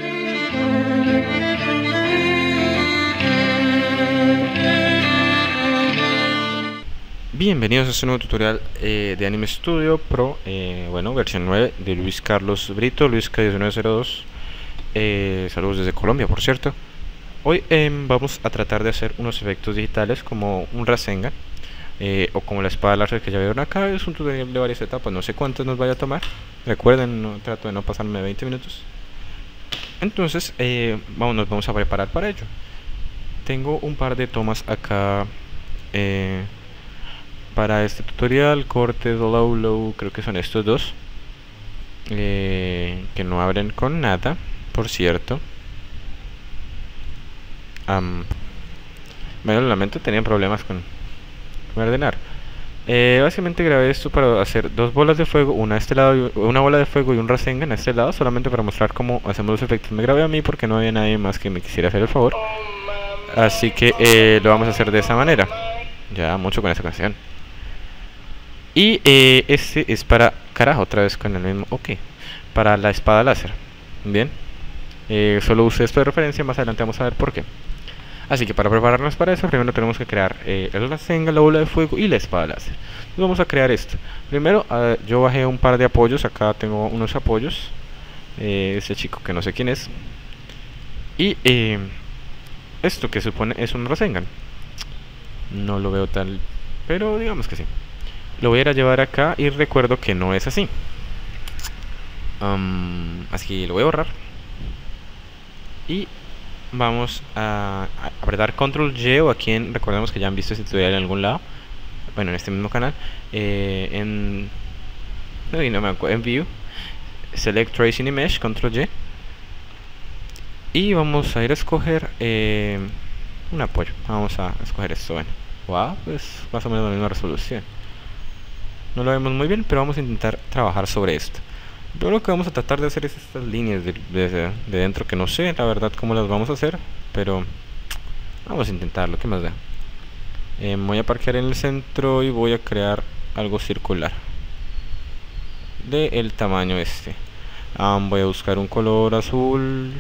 Bienvenidos a este nuevo tutorial de Anime Studio Pro, bueno, versión 9 de Luis Carlos Brito, Luisca1902. Saludos desde Colombia, por cierto. Hoy vamos a tratar de hacer unos efectos digitales como un Rasengan, o como la espada láser que ya vieron acá. Es un tutorial de varias etapas, no sé cuántos nos vaya a tomar. Recuerden, trato de no pasarme de 20 minutos. Entonces, nos vamos a preparar para ello. Tengo un par de tomas acá para este tutorial, cortes low, creo que son estos dos, que no abren con nada, por cierto. Bueno, lamento, tenía problemas con ordenar. Básicamente grabé esto para hacer dos bolas de fuego, una a este lado, una bola de fuego y un Rasengan a este lado, solamente para mostrar cómo hacemos los efectos. Me grabé a mí porque no había nadie más que me quisiera hacer el favor, así que lo vamos a hacer de esa manera. Ya mucho con esa canción. Y este es para, carajo, otra vez con el mismo, ok, para la espada láser. Bien, solo usé esto de referencia, más adelante vamos a ver por qué. Así que para prepararnos para eso, primero tenemos que crear el Rasengan, la bola de fuego y la espada láser. Entonces vamos a crear esto. Primero, yo bajé un par de apoyos, acá tengo unos apoyos, ese chico que no sé quién es. Y esto que supone es un Rasengan. No lo veo tal, pero digamos que sí. Lo voy a ir a llevar acá y recuerdo que no es así. Así que lo voy a borrar. Y vamos a apretar Control Y, o aquí recordemos que ya han visto este tutorial en algún lado. Bueno, en este mismo canal. En View, Select Tracing y Mesh, Control Y. Y vamos a ir a escoger un apoyo. Vamos a escoger esto. Bueno, wow, pues más o menos la misma resolución. No lo vemos muy bien, pero vamos a intentar trabajar sobre esto. Yo lo que vamos a tratar de hacer es estas líneas de dentro, que no sé la verdad cómo las vamos a hacer, pero vamos a intentarlo. ¿Qué más da? Voy a parquear en el centro y voy a crear algo circular del tamaño este. Voy a buscar un color azul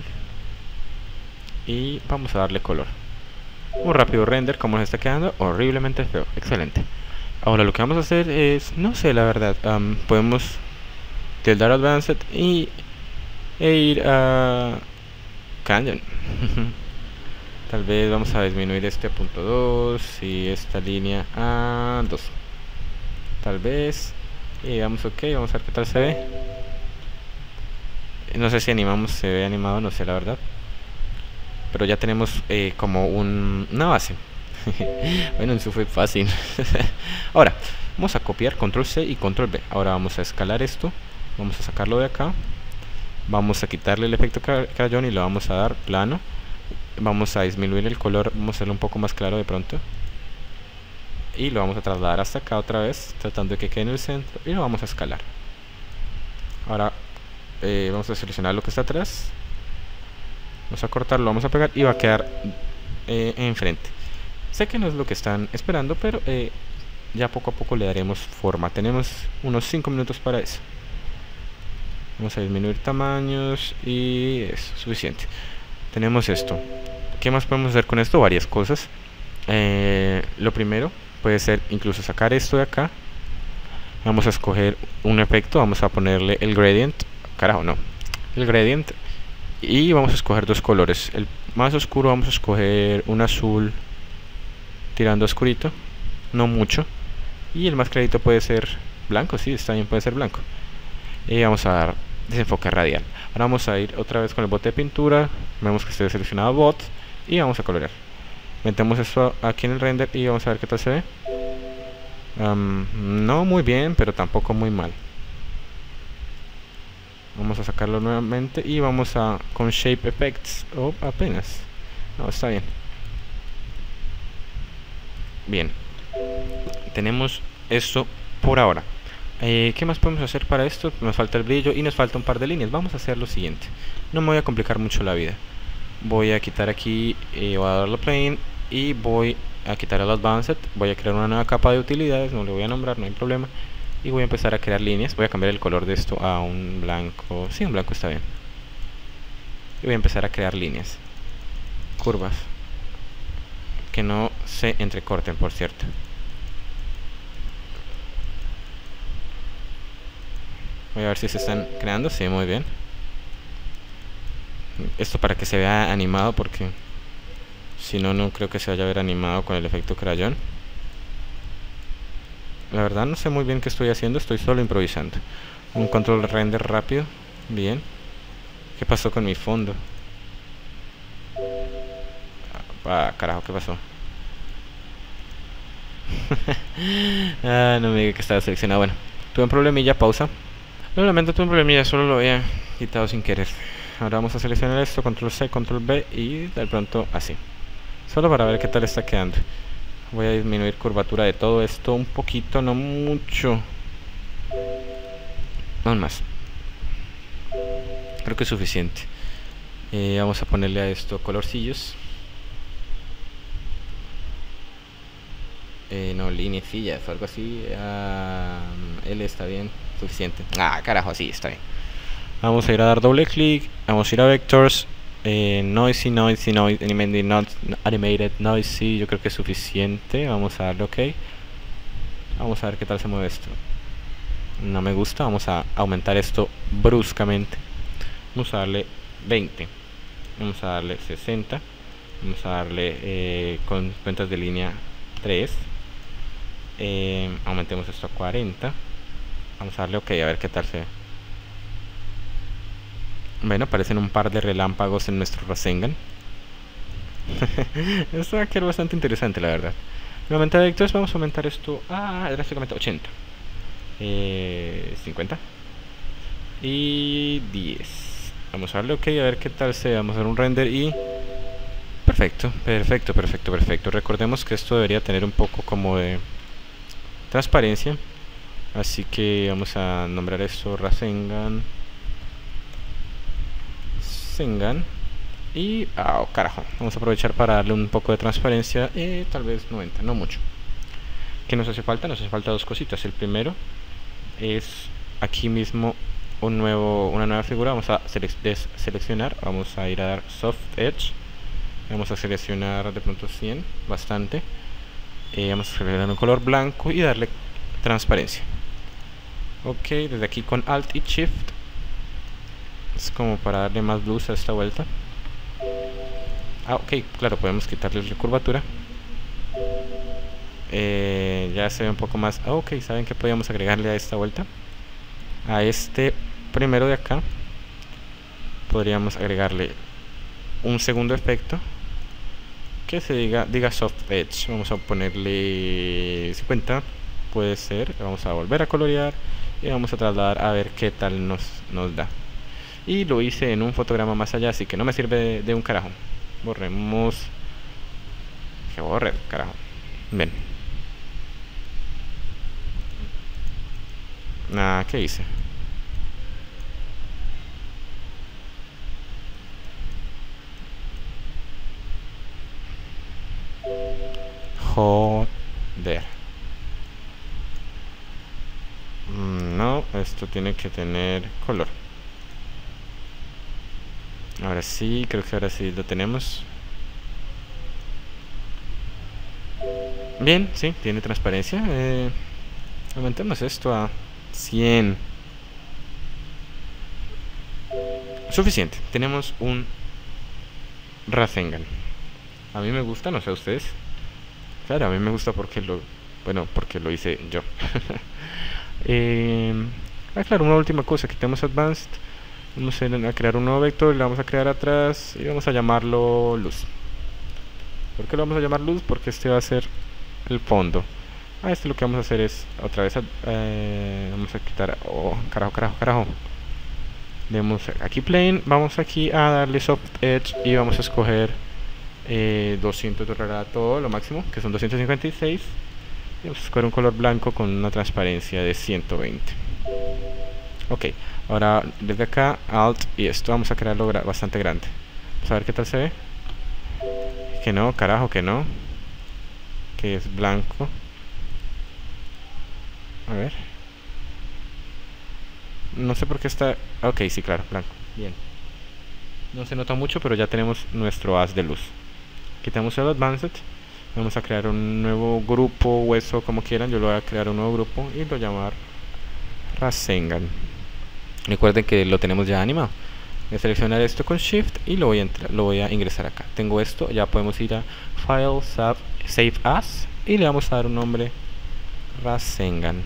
y vamos a darle color. Un rápido render, como nos está quedando, horriblemente feo. Excelente. Ahora lo que vamos a hacer es, no sé la verdad, podemos tildar Advanced e ir a Canyon. Tal vez vamos a disminuir este a punto 2 y esta línea a 2. Tal vez. Y damos ok, vamos a ver qué tal se ve. No sé si animamos, se ve animado, no sé la verdad. Pero ya tenemos como una base. Bueno, eso fue fácil. Ahora vamos a copiar Control C y Control V. Ahora vamos a escalar esto, vamos a sacarlo de acá, vamos a quitarle el efecto crayón y lo vamos a dar plano. Vamos a disminuir el color, vamos a hacerlo un poco más claro de pronto, y lo vamos a trasladar hasta acá otra vez, tratando de que quede en el centro, y lo vamos a escalar. Ahora vamos a seleccionar lo que está atrás, vamos a cortarlo, vamos a pegar y va a quedar enfrente. Sé que no es lo que están esperando, pero ya poco a poco le daremos forma. Tenemos unos 5 minutos para eso. Vamos a disminuir tamaños y es suficiente. Tenemos esto. ¿Qué más podemos hacer con esto? Varias cosas. Lo primero puede ser incluso sacar esto de acá. Vamos a escoger un efecto. Vamos a ponerle el gradient. Carajo, no. El gradient. Y vamos a escoger dos colores. El más oscuro vamos a escoger un azul tirando oscurito, no mucho, y el más clarito puede ser blanco, sí, está bien, puede ser blanco. Y vamos a dar desenfoque radial. Ahora vamos a ir otra vez con el bote de pintura, vemos que esté seleccionado bot, y vamos a colorear. Metemos esto aquí en el render y vamos a ver qué tal se ve. No muy bien, pero tampoco muy mal. Vamos a sacarlo nuevamente y vamos a con Shape Effects, apenas, no, está bien. Bien, tenemos esto por ahora. ¿Qué más podemos hacer para esto? Nos falta el brillo y nos falta un par de líneas. Vamos a hacer lo siguiente. No me voy a complicar mucho la vida. Voy a quitar aquí, voy a darle plane y voy a quitar el Advanced. Voy a crear una nueva capa de utilidades, no le voy a nombrar, no hay problema. Y voy a empezar a crear líneas. Voy a cambiar el color de esto a un blanco. Sí, un blanco está bien. y voy a empezar a crear líneas, curvas, que no se entrecorten, por cierto. Voy a ver si se están creando. Sí, muy bien. Esto para que se vea animado, porque si no, no creo que se vaya a ver animado con el efecto crayón. La verdad no sé muy bien qué estoy haciendo, estoy solo improvisando. Un control render rápido. Bien. ¿Qué pasó con mi fondo? Ah, carajo, ¿qué pasó? Ah, no me diga que estaba seleccionado. Bueno, tuve un problemilla, pausa. Lo lamento, tuve un problemilla, solo lo había quitado sin querer. Ahora vamos a seleccionar esto, control C, control B y de pronto así. Solo para ver qué tal está quedando. Voy a disminuir curvatura de todo esto un poquito, no mucho. No más. Creo que es suficiente. Vamos a ponerle a esto colorcillos. No, lineecillas o algo así. L está bien, suficiente. Ah, carajo, sí, está bien. Vamos a ir a dar doble clic. Vamos a ir a vectors. Noisy, animated noisy. Yo creo que es suficiente. Vamos a darle OK. Vamos a ver qué tal se mueve esto. No me gusta. Vamos a aumentar esto bruscamente. Vamos a darle 20. Vamos a darle 60. Vamos a darle con cuentas de línea 3. Aumentemos esto a 40. Vamos a darle OK, a ver qué tal se ve. Bueno, aparecen un par de relámpagos en nuestro Rasengan. Esto va a quedar bastante interesante, la verdad. Nuevamente de vectores, vamos a aumentar esto a drásticamente 80. 50. Y 10. Vamos a darle OK, a ver qué tal se ve. Vamos a hacer un render y... Perfecto, perfecto, perfecto, perfecto. Recordemos que esto debería tener un poco como de transparencia. Así que vamos a nombrar esto Rasengan. Y carajo, vamos a aprovechar para darle un poco de transparencia, tal vez 90, no mucho. ¿Qué nos hace falta? Nos hace falta dos cositas. El primero es aquí mismo una nueva figura. Vamos a seleccionar, vamos a ir a dar Soft Edge, vamos a seleccionar de pronto 100, bastante. Vamos a seleccionar un color blanco y darle transparencia. Ok, desde aquí con Alt y Shift. Es como para darle más luz a esta vuelta. Ok, claro, podemos quitarle la curvatura. Ya se ve un poco más. Ok, ¿saben qué podríamos agregarle a esta vuelta? A este primero de acá podríamos agregarle un segundo efecto que se diga Soft Edge. Vamos a ponerle 50, puede ser. Vamos a volver a colorear y vamos a trasladar a ver qué tal nos da. Y lo hice en un fotograma más allá, así que no me sirve de un carajo. Borremos. Que borre, carajo. Ven. ¿Qué hice? Joder. No, esto tiene que tener color. Ahora sí, creo que ahora sí lo tenemos. Bien, sí, tiene transparencia. Aumentemos esto a 100. Suficiente, tenemos un Rasengan. A mí me gusta, no sé a ustedes. Claro, a mí me gusta porque porque lo hice yo. Claro, una última cosa, quitamos Advanced. Vamos a crear un nuevo vector, le vamos a crear atrás y vamos a llamarlo luz. ¿Por qué lo vamos a llamar luz? Porque este va a ser el fondo. Este lo que vamos a hacer es otra vez vamos a quitar, carajo. Demos aquí plane, vamos aquí a darle soft edge y vamos a escoger 200 todo lo máximo, que son 256, y vamos a escoger un color blanco con una transparencia de 120. Ok, ahora desde acá Alt y esto vamos a crearlo bastante grande. Vamos a ver qué tal se ve. Que no, carajo, que no, que es blanco. A ver, no sé por qué está. Ok, sí, claro, blanco. Bien. No se nota mucho, pero ya tenemos nuestro haz de luz. Quitamos el Advanced. Vamos a crear un nuevo grupo, hueso, como quieran. Yo lo voy a crear un nuevo grupo y lo voy a llamar Rasengan. Recuerden que lo tenemos ya animado. Voy a seleccionar esto con Shift y lo voy a ingresar acá. Tengo esto, ya podemos ir a File, Save As y le vamos a dar un nombre Rasengan.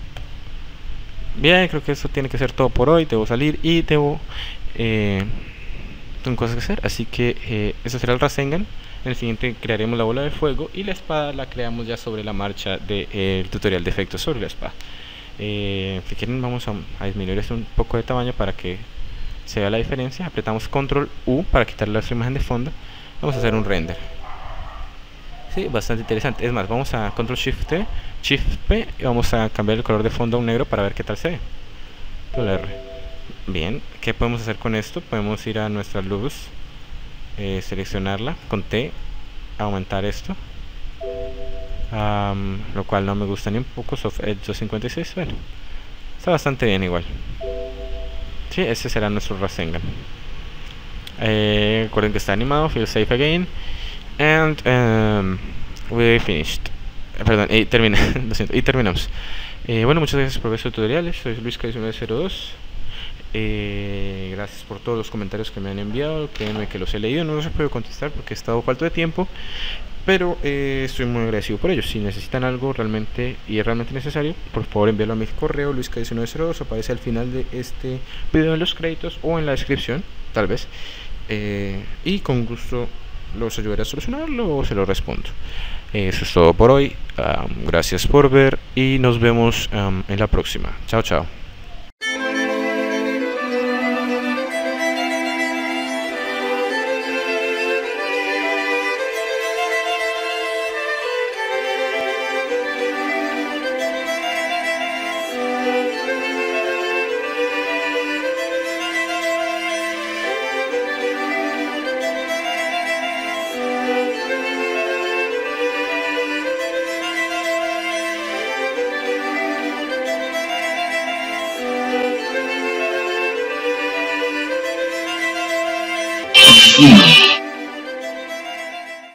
Bien, creo que eso tiene que ser todo por hoy. Debo salir y tengo cosas que hacer. Así que eso será el Rasengan. En el siguiente crearemos la bola de fuego y la espada la creamos ya sobre la marcha del tutorial de efectos sobre la espada. Si quieren vamos a disminuir esto un poco de tamaño para que se vea la diferencia. Apretamos Control U para quitar la imagen de fondo. Vamos a hacer un render. Sí, bastante interesante. Es más, vamos a Control Shift T, Shift P y vamos a cambiar el color de fondo a un negro para ver qué tal se ve. Control R. Bien, ¿qué podemos hacer con esto? Podemos ir a nuestra luz, seleccionarla con T, aumentar esto, lo cual no me gusta ni un poco. Soft Edge 256, bueno, está bastante bien igual. Sí, ese será nuestro Rasengan. Recuerden que está animado. Feel safe again. And we finished. Perdón, y lo siento, y terminamos. Bueno, muchas gracias por ver estos tutoriales. Soy LuisK1902. Gracias por todos los comentarios que me han enviado. Créanme que los he leído. No los he podido contestar porque he estado falto de tiempo, pero estoy muy agradecido por ello. Si necesitan algo realmente y es realmente necesario, por favor envíalo a mi correo LuisK1902. Aparece al final de este video en los créditos o en la descripción, tal vez, y con gusto los ayudaré a solucionarlo o se lo respondo. Eso es todo por hoy. Gracias por ver y nos vemos en la próxima. Chao, chao. Uno.